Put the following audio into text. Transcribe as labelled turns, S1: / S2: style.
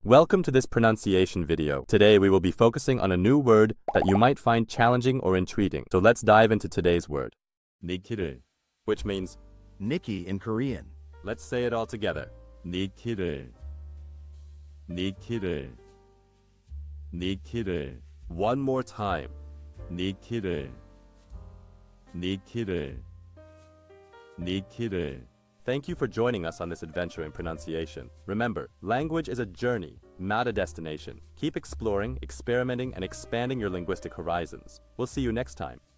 S1: Welcome to this pronunciation video. Today we will be focusing on a new word that you might find challenging or intriguing. So let's dive into today's word. nikireul, which means
S2: Nicky in Korean.
S1: Let's say it all together. nikireul, nikireul, nikireul. One more time. nikireul, nikireul, nikireul. Thank you for joining us on this adventure in pronunciation. Remember, language is a journey, not a destination. Keep exploring, experimenting, and expanding your linguistic horizons. We'll see you next time.